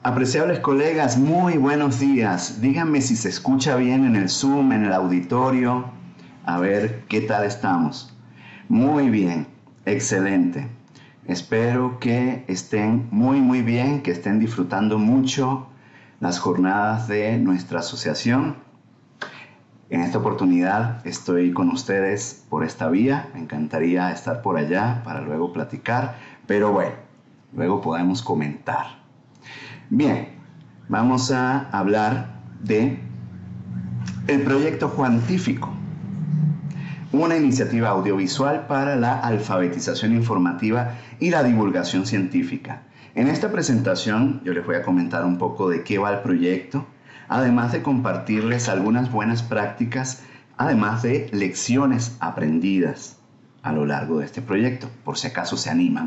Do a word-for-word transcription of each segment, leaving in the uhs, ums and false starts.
Apreciables colegas, muy buenos días. Díganme si se escucha bien en el Zoom, en el auditorio. A ver qué tal estamos. Muy bien, excelente. Espero que estén muy muy bien, que estén disfrutando mucho las jornadas de nuestra asociación. En esta oportunidad estoy con ustedes por esta vía. Me encantaría estar por allá para luego platicar, pero bueno, luego podemos comentar. Bien, vamos a hablar de el proyecto Juantífico, una iniciativa audiovisual para la alfabetización informativa y la divulgación científica. En esta presentación yo les voy a comentar un poco de qué va el proyecto, además de compartirles algunas buenas prácticas, además de lecciones aprendidas a lo largo de este proyecto, por si acaso se animan.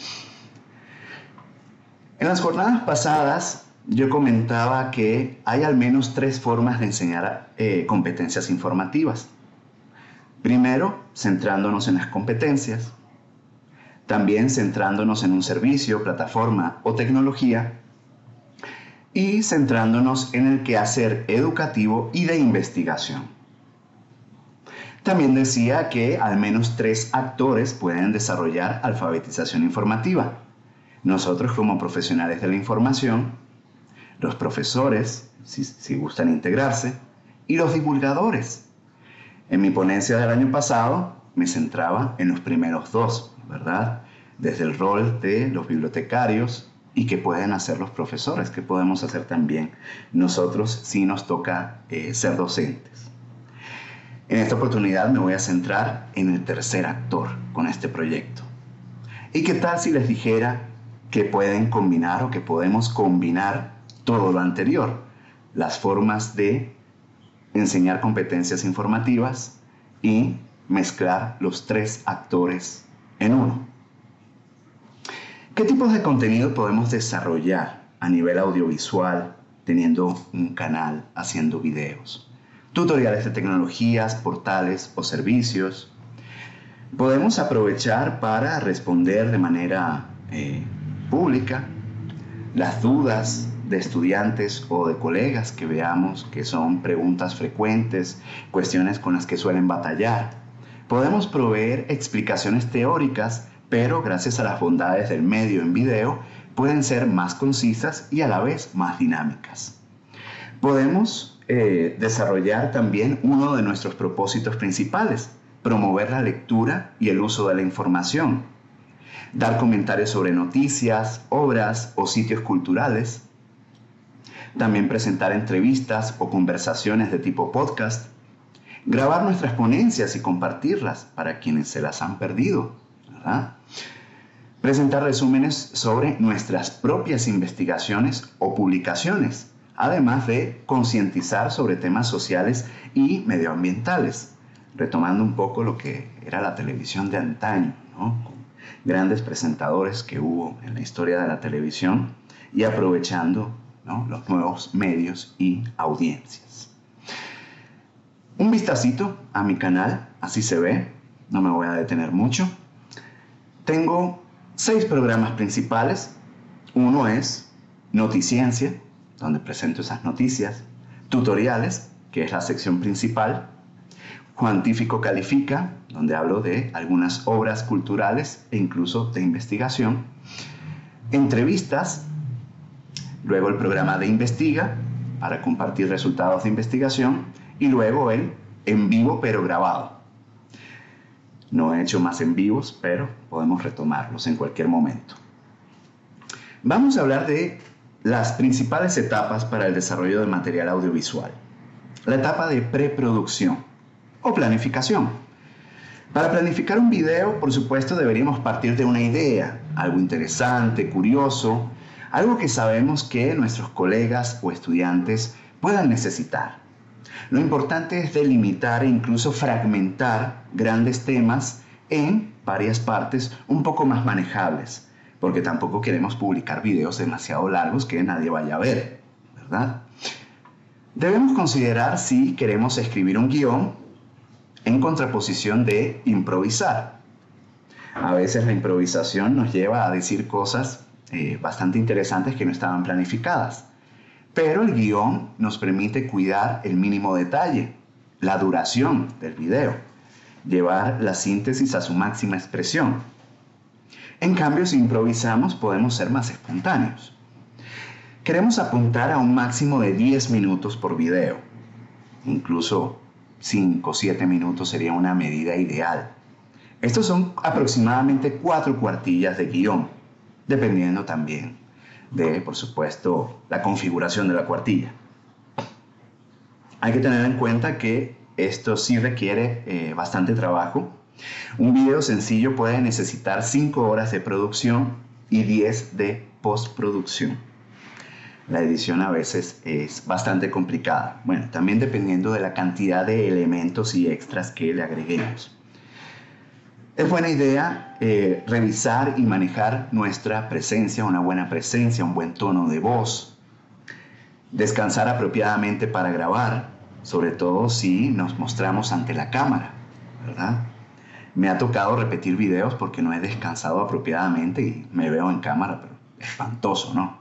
En las jornadas pasadas yo comentaba que hay al menos tres formas de enseñar eh, competencias informativas. Primero, centrándonos en las competencias. También centrándonos en un servicio, plataforma o tecnología. Y centrándonos en el quehacer educativo y de investigación. También decía que al menos tres actores pueden desarrollar alfabetización informativa. Nosotros como profesionales de la información, los profesores, si, si gustan integrarse, y los divulgadores. En mi ponencia del año pasado me centraba en los primeros dos, ¿verdad? Desde el rol de los bibliotecarios y qué pueden hacer los profesores, qué podemos hacer también nosotros si nos toca eh, ser docentes. En esta oportunidad me voy a centrar en el tercer actor con este proyecto. ¿Y qué tal si les dijera que pueden combinar o que podemos combinar todo lo anterior? Las formas de enseñar competencias informativas y mezclar los tres actores en uno. ¿Qué tipos de contenido podemos desarrollar a nivel audiovisual teniendo un canal, haciendo videos? Tutoriales de tecnologías, portales o servicios. Podemos aprovechar para responder de manera eh, pública las dudas de estudiantes o de colegas que veamos que son preguntas frecuentes, cuestiones con las que suelen batallar. Podemos proveer explicaciones teóricas, pero gracias a las bondades del medio en video pueden ser más concisas y a la vez más dinámicas. Podemos eh, desarrollar también uno de nuestros propósitos principales, promover la lectura y el uso de la información. Dar comentarios sobre noticias, obras o sitios culturales. También presentar entrevistas o conversaciones de tipo podcast. Grabar nuestras ponencias y compartirlas para quienes se las han perdido, ¿verdad? Presentar resúmenes sobre nuestras propias investigaciones o publicaciones, además de concientizar sobre temas sociales y medioambientales, retomando un poco lo que era la televisión de antaño, ¿no? Grandes presentadores que hubo en la historia de la televisión y aprovechando, ¿no?, los nuevos medios y audiencias. Un vistacito a mi canal, así se ve, no me voy a detener mucho. Tengo seis programas principales. Uno es Noticiencia, donde presento esas noticias. Tutoriales, que es la sección principal. Juantífico Califica, donde hablo de algunas obras culturales e incluso de investigación. Entrevistas, luego el programa de Investiga, para compartir resultados de investigación, y luego el En Vivo pero grabado. No he hecho más en vivos, pero podemos retomarlos en cualquier momento. Vamos a hablar de las principales etapas para el desarrollo de material audiovisual. La etapa de preproducción o planificación. Para planificar un video, por supuesto, deberíamos partir de una idea, algo interesante, curioso, algo que sabemos que nuestros colegas o estudiantes puedan necesitar. Lo importante es delimitar e incluso fragmentar grandes temas en varias partes un poco más manejables, porque tampoco queremos publicar videos demasiado largos que nadie vaya a ver, ¿verdad? Debemos considerar si queremos escribir un guión en contraposición de improvisar. A veces la improvisación nos lleva a decir cosas eh, bastante interesantes que no estaban planificadas. Pero el guión nos permite cuidar el mínimo detalle, la duración del video, llevar la síntesis a su máxima expresión. En cambio, si improvisamos, podemos ser más espontáneos. Queremos apuntar a un máximo de diez minutos por video. Incluso cinco o siete minutos sería una medida ideal. Estos son aproximadamente cuatro cuartillas de guión, dependiendo también de, por supuesto, la configuración de la cuartilla. Hay que tener en cuenta que esto sí requiere eh, bastante trabajo. Un video sencillo puede necesitar cinco horas de producción y diez de postproducción. La edición a veces es bastante complicada. Bueno, también dependiendo de la cantidad de elementos y extras que le agreguemos. Es buena idea eh, revisar y manejar nuestra presencia, una buena presencia, un buen tono de voz. Descansar apropiadamente para grabar, sobre todo si nos mostramos ante la cámara, ¿verdad? Me ha tocado repetir videos porque no he descansado apropiadamente y me veo en cámara, pero espantoso, ¿no?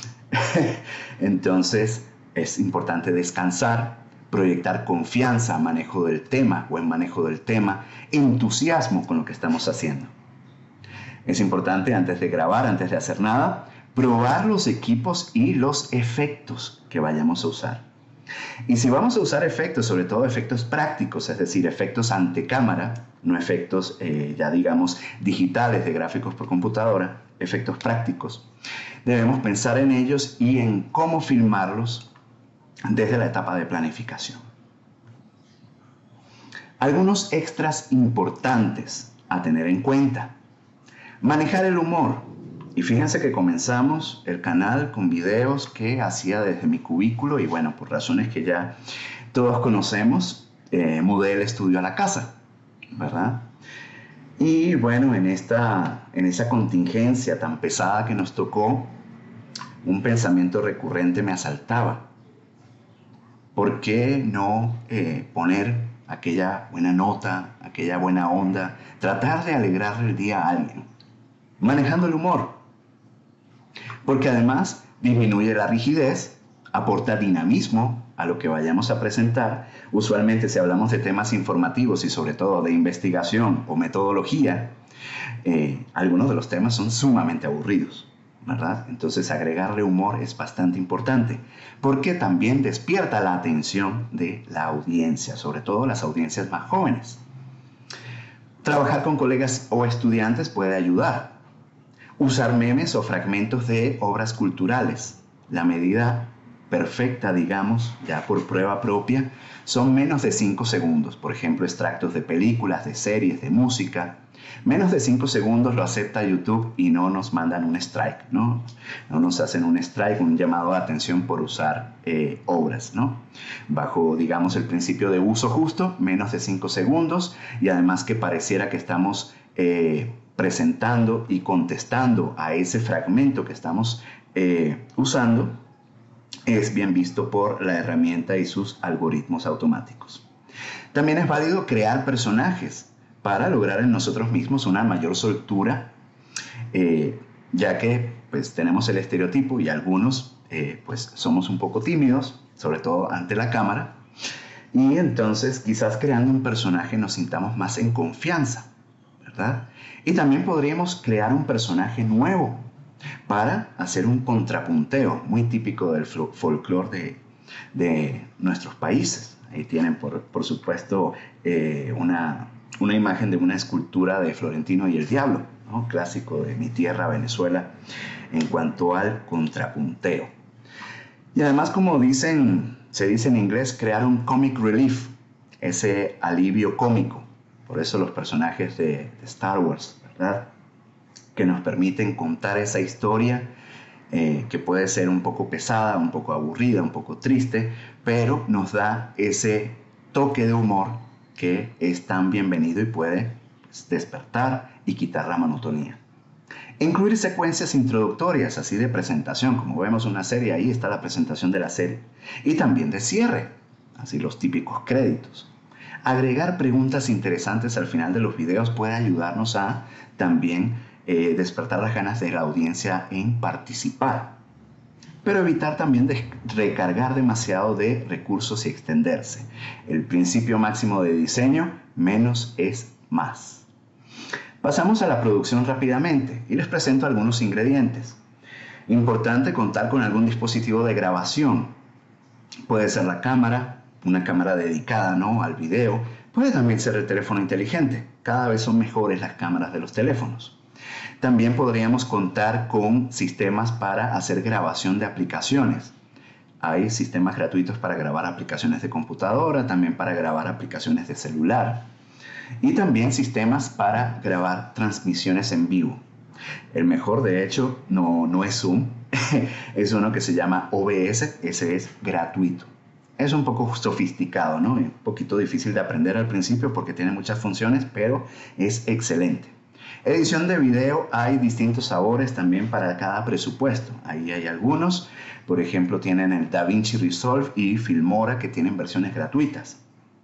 Entonces es importante descansar, proyectar confianza, manejo del tema, buen manejo del tema, entusiasmo con lo que estamos haciendo. Es importante antes de grabar, antes de hacer nada, probar los equipos y los efectos que vayamos a usar. Y si vamos a usar efectos, sobre todo efectos prácticos, es decir, efectos ante cámara, no efectos eh, ya digamos digitales de gráficos por computadora, efectos prácticos, debemos pensar en ellos y en cómo filmarlos desde la etapa de planificación. Algunos extras importantes a tener en cuenta. Manejar el humor. Y fíjense que comenzamos el canal con videos que hacía desde mi cubículo y bueno, por razones que ya todos conocemos, eh, mudé el estudio a la casa, ¿verdad? Y bueno, en, esta, en esa contingencia tan pesada que nos tocó, un pensamiento recurrente me asaltaba. ¿Por qué no eh, poner aquella buena nota, aquella buena onda, tratar de alegrarle el día a alguien? Manejando el humor. Porque además disminuye la rigidez, aporta dinamismo a lo que vayamos a presentar. Usualmente si hablamos de temas informativos y sobre todo de investigación o metodología, eh, algunos de los temas son sumamente aburridos, ¿verdad? Entonces agregarle humor es bastante importante porque también despierta la atención de la audiencia, sobre todo las audiencias más jóvenes. Trabajar con colegas o estudiantes puede ayudar. Usar memes o fragmentos de obras culturales. La medida perfecta, digamos, ya por prueba propia, son menos de cinco segundos. Por ejemplo, extractos de películas, de series, de música. Menos de cinco segundos lo acepta YouTube y no nos mandan un strike, ¿no? No nos hacen un strike, un llamado de atención por usar eh, obras, ¿no? Bajo, digamos, el principio de uso justo, menos de cinco segundos y además que pareciera que estamos eh, presentando y contestando a ese fragmento que estamos eh, usando, es bien visto por la herramienta y sus algoritmos automáticos. También es válido crear personajes para lograr en nosotros mismos una mayor soltura, eh, ya que pues, tenemos el estereotipo y algunos eh, pues, somos un poco tímidos, sobre todo ante la cámara, y entonces quizás creando un personaje nos sintamos más en confianza, ¿verdad? Y también podríamos crear un personaje nuevo para hacer un contrapunteo muy típico del folclore de, de nuestros países. Ahí tienen, por, por supuesto, eh, una, una imagen de una escultura de Florentino y el Diablo, ¿no? Clásico de mi tierra, Venezuela, en cuanto al contrapunteo. Y además, como dicen, se dice en inglés, crear un comic relief, ese alivio cómico. Por eso los personajes de, de Star Wars, ¿verdad? Que nos permiten contar esa historia eh, que puede ser un poco pesada, un poco aburrida, un poco triste, pero nos da ese toque de humor que es tan bienvenido y puede pues, despertar y quitar la monotonía. Incluir secuencias introductorias, así de presentación, como vemos una serie, ahí está la presentación de la serie, y también de cierre, así los típicos créditos. Agregar preguntas interesantes al final de los videos puede ayudarnos a también eh, despertar las ganas de la audiencia en participar, pero evitar también de recargar demasiado de recursos y extenderse. El principio máximo de diseño: menos es más. Pasamos a la producción rápidamente y les presento algunos ingredientes. Importante contar con algún dispositivo de grabación. Puede ser la cámara, una cámara dedicada, ¿no?, al video. Puede también ser el teléfono inteligente. Cada vez son mejores las cámaras de los teléfonos. También podríamos contar con sistemas para hacer grabación de aplicaciones. Hay sistemas gratuitos para grabar aplicaciones de computadora, también para grabar aplicaciones de celular y también sistemas para grabar transmisiones en vivo. El mejor, de hecho, no, no es Zoom, es uno que se llama O B S, ese es gratuito. Es un poco sofisticado, ¿no? Un poquito difícil de aprender al principio porque tiene muchas funciones, pero es excelente. Edición de video: hay distintos sabores también para cada presupuesto. Ahí hay algunos, por ejemplo, tienen el DaVinci Resolve y Filmora, que tienen versiones gratuitas.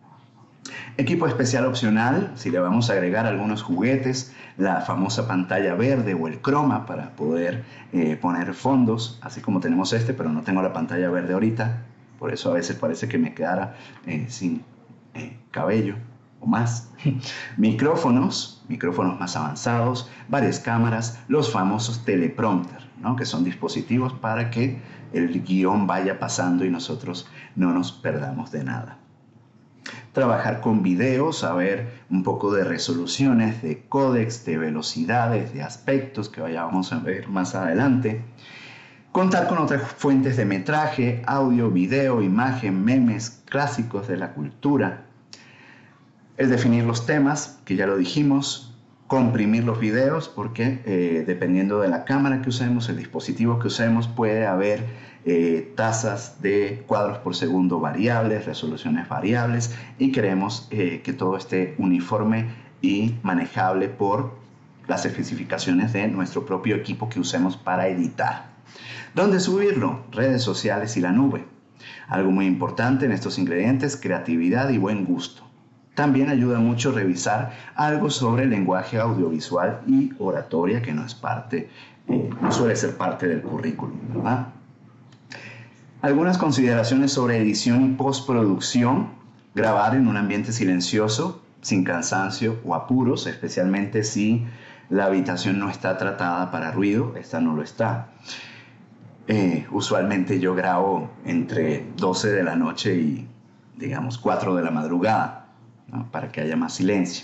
Equipo especial opcional: si le vamos a agregar algunos juguetes, la famosa pantalla verde o el croma para poder eh, poner fondos, así como tenemos este, pero no tengo la pantalla verde ahorita, por eso a veces parece que me quedara eh, sin eh, cabello o más. Micrófonos, micrófonos más avanzados, varias cámaras, los famosos teleprompter, ¿no?, que son dispositivos para que el guión vaya pasando y nosotros no nos perdamos de nada. Trabajar con videos, saber un poco de resoluciones, de códecs, de velocidades, de aspectos que vayamos a ver más adelante. Contar con otras fuentes de metraje: audio, video, imagen, memes, clásicos de la cultura. El definir los temas, que ya lo dijimos. Comprimir los videos, porque eh, dependiendo de la cámara que usemos, el dispositivo que usemos, puede haber eh, tasas de cuadros por segundo variables, resoluciones variables, y queremos eh, que todo esté uniforme y manejable por las especificaciones de nuestro propio equipo que usemos para editar. ¿Dónde subirlo? Redes sociales y la nube. Algo muy importante en estos ingredientes: creatividad y buen gusto. También ayuda mucho revisar algo sobre lenguaje audiovisual y oratoria, que no es parte, eh, no suele ser parte del currículum, ¿verdad? Algunas consideraciones sobre edición y postproducción: grabar en un ambiente silencioso, sin cansancio o apuros, especialmente si la habitación no está tratada para ruido. Esta no lo está. Eh, usualmente yo grabo entre doce de la noche y, digamos, cuatro de la madrugada, ¿no?, para que haya más silencio.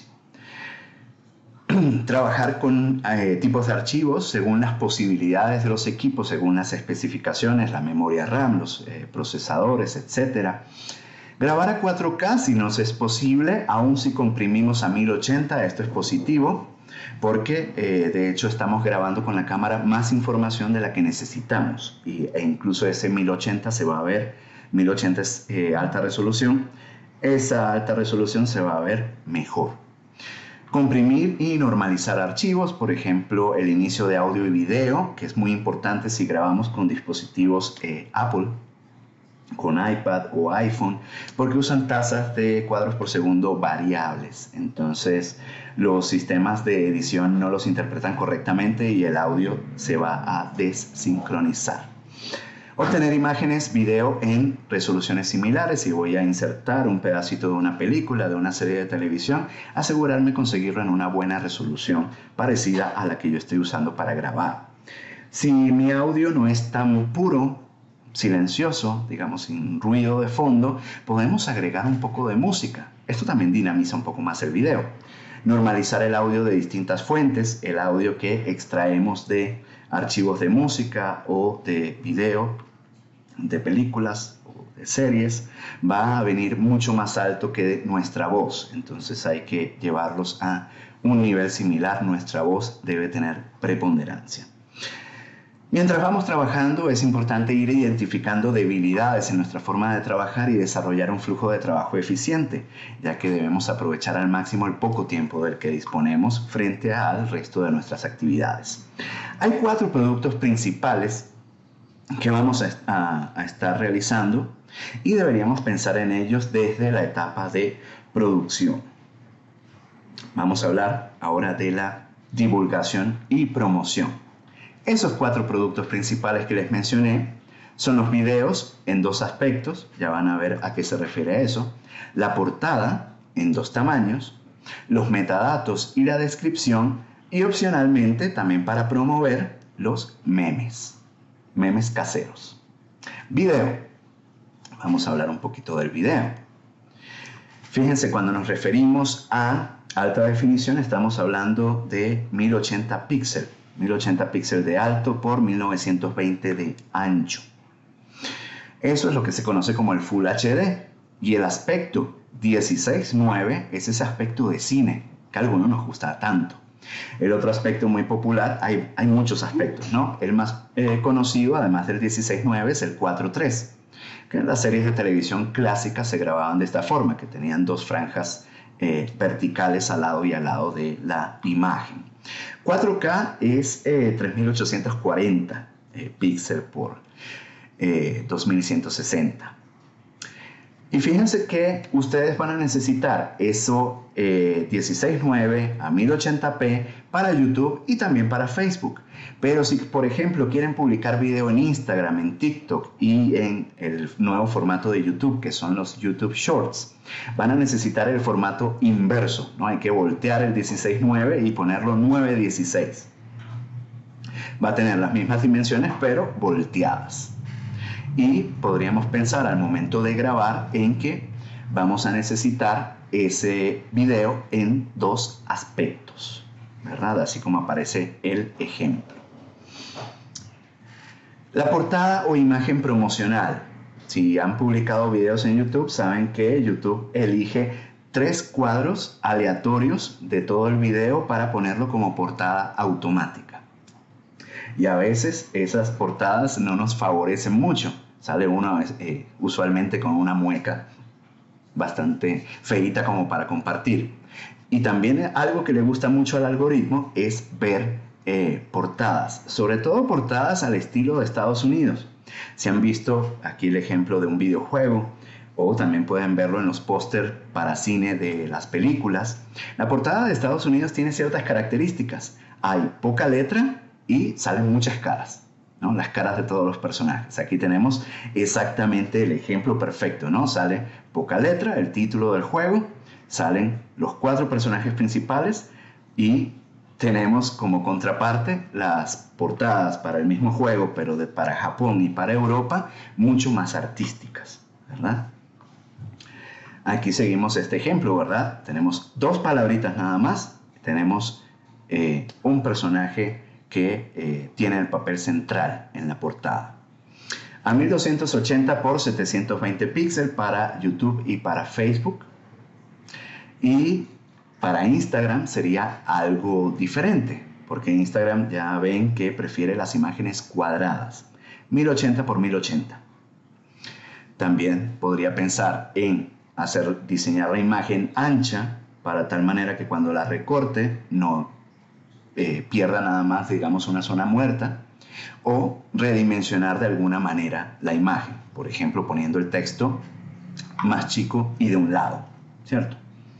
Trabajar con eh, tipos de archivos según las posibilidades de los equipos, según las especificaciones, la memoria RAM, los eh, procesadores, etcétera. Grabar a cuatro K si nos es posible, aun si comprimimos a mil ochenta, esto es positivo, porque eh, de hecho estamos grabando con la cámara más información de la que necesitamos, y, e incluso ese mil ochenta se va a ver, mil ochenta es eh, alta resolución, esa alta resolución se va a ver mejor. Comprimir y normalizar archivos, por ejemplo, el inicio de audio y video, que es muy importante si grabamos con dispositivos eh, Apple, con iPad o iPhone, porque usan tasas de cuadros por segundo variables. Entonces, los sistemas de edición no los interpretan correctamente y el audio se va a desincronizar. Obtener imágenes, video en resoluciones similares. Si voy a insertar un pedacito de una película, de una serie de televisión, asegurarme conseguirlo en una buena resolución parecida a la que yo estoy usando para grabar. Si mi audio no es tan puro, silencioso, digamos sin ruido de fondo, podemos agregar un poco de música. Esto también dinamiza un poco más el video. Normalizar el audio de distintas fuentes, el audio que extraemos de archivos de música o de video, de películas o de series, va a venir mucho más alto que nuestra voz. Entonces hay que llevarlos a un nivel similar. Nuestra voz debe tener preponderancia. Mientras vamos trabajando, es importante ir identificando debilidades en nuestra forma de trabajar y desarrollar un flujo de trabajo eficiente, ya que debemos aprovechar al máximo el poco tiempo del que disponemos frente al resto de nuestras actividades. Hay cuatro productos principales que vamos a, a, a estar realizando y deberíamos pensar en ellos desde la etapa de producción. Vamos a hablar ahora de la divulgación y promoción. Esos cuatro productos principales que les mencioné son los videos en dos aspectos, ya van a ver a qué se refiere eso, la portada en dos tamaños, los metadatos y la descripción, y opcionalmente también para promover los memes, memes caseros. Video. Vamos a hablar un poquito del video. Fíjense, cuando nos referimos a alta definición estamos hablando de mil ochenta píxeles, mil ochenta píxeles de alto por mil novecientos veinte de ancho. Eso es lo que se conoce como el Full H D, y el aspecto dieciséis nueve es ese aspecto de cine que a algunos nos gusta tanto. El otro aspecto muy popular, hay, hay muchos aspectos, ¿no? El más eh, conocido, además del dieciséis nueve, es el cuatro tres, que en las series de televisión clásicas se grababan de esta forma, que tenían dos franjas eh, verticales al lado y al lado de la imagen. cuatro K es eh, tres mil ochocientos cuarenta eh, píxeles por eh, dos mil ciento sesenta. Y fíjense que ustedes van a necesitar eso eh, dieciséis nueve a mil ochenta p para YouTube y también para Facebook. Pero si, por ejemplo, quieren publicar video en Instagram, en TikTok y en el nuevo formato de YouTube, que son los YouTube Shorts, van a necesitar el formato inverso, ¿no? Hay que voltear el dieciséis nueve y ponerlo nueve dieciséis. Va a tener las mismas dimensiones, pero volteadas. Y podríamos pensar al momento de grabar en que vamos a necesitar ese video en dos aspectos, ¿verdad? Así como aparece el ejemplo. La portada o imagen promocional. Si han publicado videos en YouTube, saben que YouTube elige tres cuadros aleatorios de todo el video para ponerlo como portada automática. Y a veces esas portadas no nos favorecen mucho. Sale uno eh, usualmente con una mueca bastante feita como para compartir. Y también algo que le gusta mucho al algoritmo es ver eh, portadas, sobre todo portadas al estilo de Estados Unidos. Si han visto aquí el ejemplo de un videojuego, o también pueden verlo en los pósters para cine de las películas, la portada de Estados Unidos tiene ciertas características. Hay poca letra y salen muchas caras, ¿no? Las caras de todos los personajes. Aquí tenemos exactamente el ejemplo perfecto, ¿no? Sale poca letra, el título del juego, salen los cuatro personajes principales y tenemos como contraparte las portadas para el mismo juego, pero de, para Japón y para Europa, mucho más artísticas, ¿verdad? Aquí seguimos este ejemplo, ¿verdad? Tenemos dos palabritas nada más, tenemos eh, un personaje que eh, tiene el papel central en la portada. A mil doscientos ochenta por setecientos veinte píxeles para YouTube y para Facebook. Y para Instagram sería algo diferente, porque Instagram ya ven que prefiere las imágenes cuadradas. mil ochenta por mil ochenta. También podría pensar en hacer, diseñar la imagen ancha para tal manera que cuando la recorte no Eh, pierda nada más, digamos, una zona muerta, o redimensionar de alguna manera la imagen, por ejemplo, poniendo el texto más chico y de un lado, ¿cierto?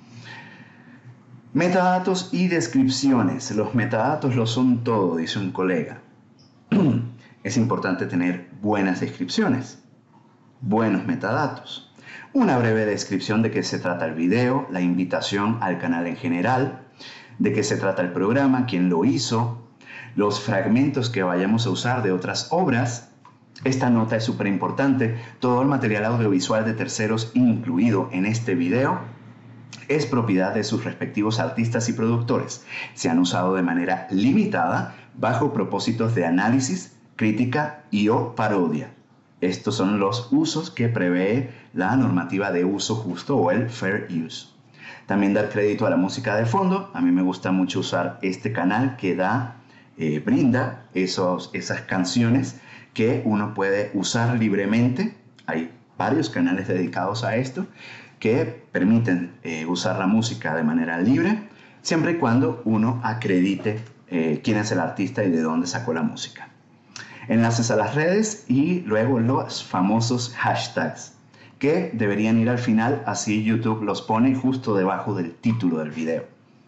Metadatos y descripciones. Los metadatos lo son todo, dice un colega. Es importante tener buenas descripciones, buenos metadatos, una breve descripción de qué se trata el video, la invitación al canal en general, de qué se trata el programa, quién lo hizo, los fragmentos que vayamos a usar de otras obras. Esta nota es súper importante. Todo el material audiovisual de terceros incluido en este video es propiedad de sus respectivos artistas y productores. Se han usado de manera limitada bajo propósitos de análisis, crítica y o parodia. Estos son los usos que prevé la normativa de uso justo o el Fair Use. También dar crédito a la música de fondo. A mí me gusta mucho usar este canal que da, eh, brinda esos, esas canciones que uno puede usar libremente. Hay varios canales dedicados a esto que permiten eh, usar la música de manera libre, siempre y cuando uno acredite eh, quién es el artista y de dónde sacó la música. Enlaces a las redes y luego los famosos hashtags, que deberían ir al final, así YouTube los pone justo debajo del título del video.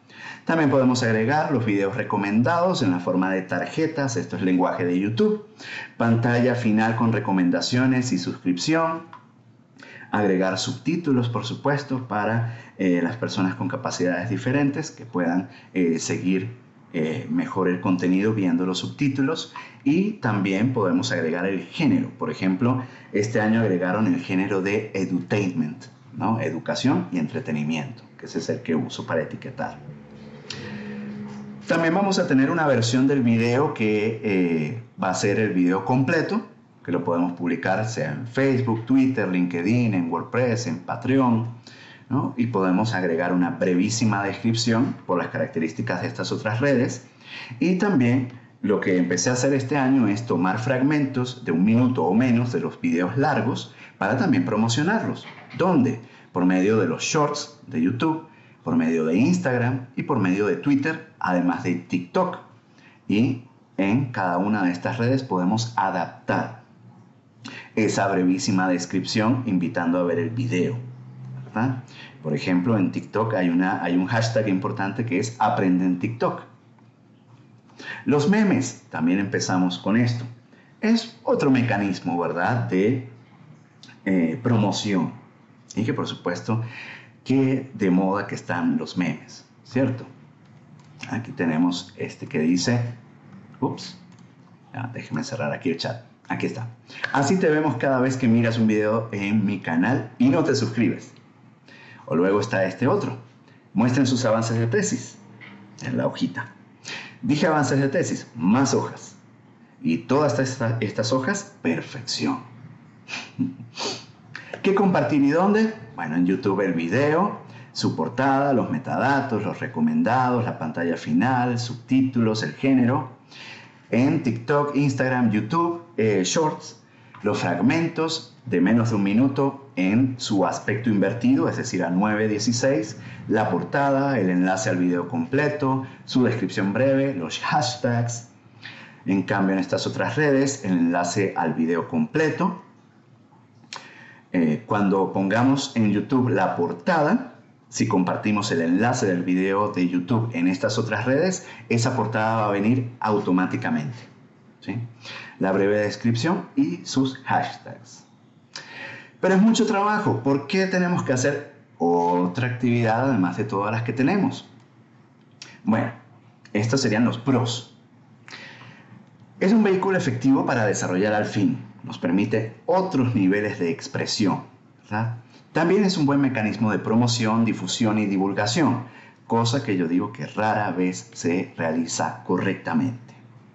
También podemos agregar los videos recomendados en la forma de tarjetas, esto es lenguaje de YouTube, pantalla final con recomendaciones y suscripción, agregar subtítulos, por supuesto, para eh, las personas con capacidades diferentes que puedan eh, seguir eh, mejor el contenido viendo los subtítulos, y también podemos agregar el género. Por ejemplo, este año agregaron el género de edutainment, ¿no? Educación y entretenimiento, que ese es el que uso para etiquetar. También vamos a tener una versión del video que eh, va a ser el video completo, que lo podemos publicar sea en Facebook, Twitter, LinkedIn, en WordPress, en Patreon, ¿no? Y podemos agregar una brevísima descripción por las características de estas otras redes. Y también lo que empecé a hacer este año es tomar fragmentos de un minuto o menos de los videos largos para también promocionarlos. ¿Dónde? Por medio de los shorts de YouTube, por medio de Instagram y por medio de Twitter, además de TikTok. Y en cada una de estas redes podemos adaptar esa brevísima descripción invitando a ver el video, ¿verdad? Por ejemplo, en TikTok hay, una, hay un hashtag importante que es Aprende en TikTok. Los memes, también empezamos con esto. Es otro mecanismo, ¿verdad?, de eh, promoción. Y que por supuesto que de moda que están los memes, ¿cierto? Aquí tenemos este que dice, ups, ya, déjeme cerrar aquí el chat. Aquí está. Así te vemos cada vez que miras un video en mi canal y no te suscribes. O luego está este otro. Muestren sus avances de tesis en la hojita. Dije avances de tesis, más hojas. Y todas estas, estas hojas, perfección. ¿Qué compartir y dónde? Bueno, en YouTube el video, su portada, los metadatos, los recomendados, la pantalla final, subtítulos, el género. En TikTok, Instagram, YouTube, eh, Shorts, los fragmentos de menos de un minuto en su aspecto invertido, es decir, a nueve dieciséis, la portada, el enlace al video completo, su descripción breve, los hashtags. En cambio, en estas otras redes, el enlace al video completo. Eh, cuando pongamos en YouTube la portada, si compartimos el enlace del video de YouTube en estas otras redes, esa portada va a venir automáticamente, ¿sí? La breve descripción y sus hashtags. Pero es mucho trabajo. ¿Por qué tenemos que hacer otra actividad además de todas las que tenemos? Bueno, estos serían los pros. Es un vehículo efectivo para desarrollar al fin. Nos permite otros niveles de expresión, ¿verdad? También es un buen mecanismo de promoción, difusión y divulgación, cosa que yo digo que rara vez se realiza correctamente.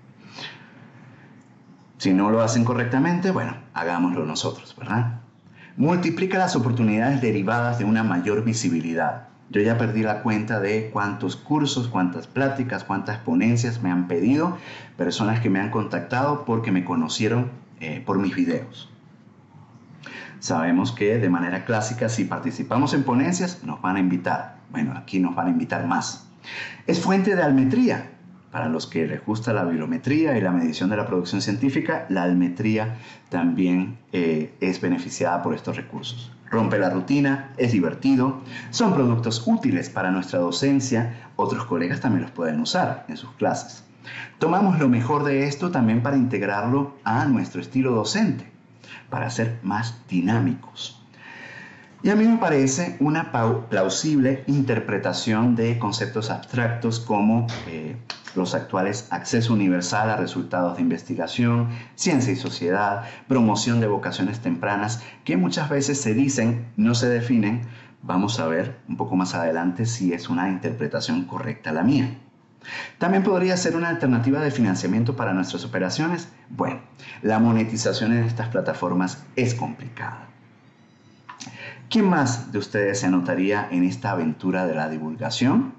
Si no lo hacen correctamente, bueno, hagámoslo nosotros, ¿verdad? Multiplica las oportunidades derivadas de una mayor visibilidad. Yo ya perdí la cuenta de cuántos cursos, cuántas pláticas, cuántas ponencias me han pedido, personas que me han contactado porque me conocieron eh, por mis videos. Sabemos que de manera clásica, si participamos en ponencias, nos van a invitar. Bueno, aquí nos van a invitar más. Es fuente de almetría. Para los que les gusta la bibliometría y la medición de la producción científica, la almetría también eh, es beneficiada por estos recursos. Rompe la rutina, es divertido, son productos útiles para nuestra docencia. Otros colegas también los pueden usar en sus clases. Tomamos lo mejor de esto también para integrarlo a nuestro estilo docente, para ser más dinámicos. Y a mí me parece una plausible interpretación de conceptos abstractos como eh, los actuales acceso universal a resultados de investigación, ciencia y sociedad, promoción de vocaciones tempranas, que muchas veces se dicen, no se definen. Vamos a ver un poco más adelante si es una interpretación correcta la mía. También podría ser una alternativa de financiamiento para nuestras operaciones. Bueno, la monetización en estas plataformas es complicada. ¿Quién más de ustedes se anotaría en esta aventura de la divulgación?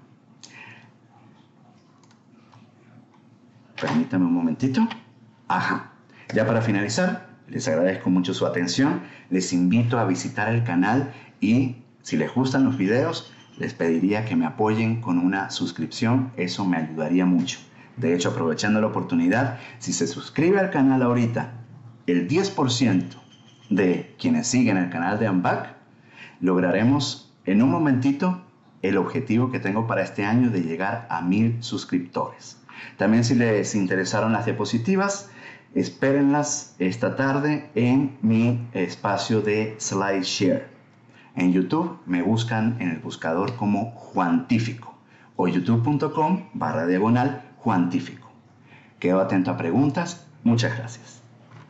Permítame un momentito. Ajá. Ya para finalizar, les agradezco mucho su atención. Les invito a visitar el canal y si les gustan los videos, les pediría que me apoyen con una suscripción. Eso me ayudaría mucho. De hecho, aprovechando la oportunidad, si se suscribe al canal ahorita, el diez por ciento de quienes siguen el canal de AMBAC, lograremos en un momentito el objetivo que tengo para este año de llegar a mil suscriptores. También si les interesaron las diapositivas, espérenlas esta tarde en mi espacio de SlideShare. En YouTube me buscan en el buscador como Juantífico o youtube.com barra diagonal Juantífico. Quedo atento a preguntas. Muchas gracias.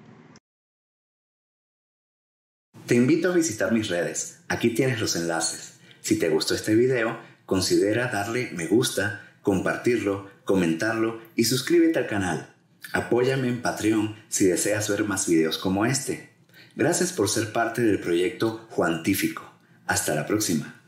Te invito a visitar mis redes. Aquí tienes los enlaces. Si te gustó este video, considera darle me gusta, compartirlo, comentarlo y suscríbete al canal. Apóyame en Patreon si deseas ver más videos como este. Gracias por ser parte del proyecto Juantífico. Hasta la próxima.